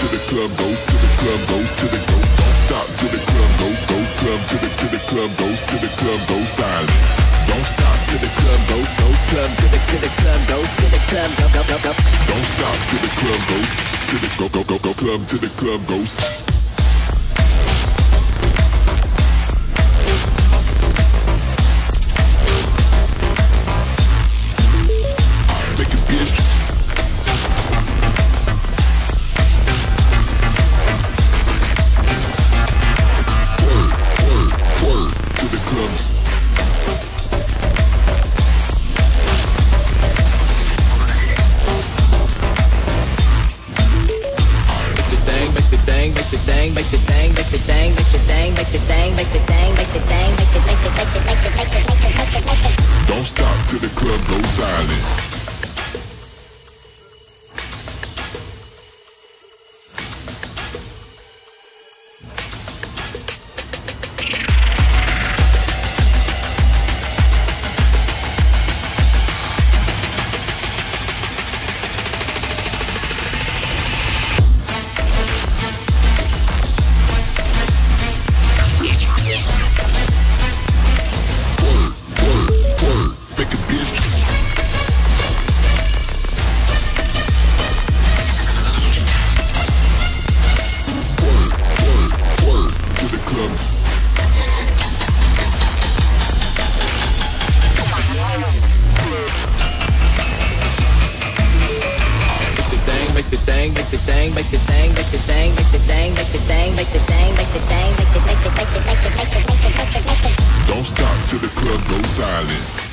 to the club goes to the club goes to the go. Don't stop to the club go club to the club goes to the club go silent. Don't stop to the club go club to the club goes to the club go. Don't stop to the club go to the go club to the club goes. Don't stop till the club goes silent. Don't stop till the club goes silent.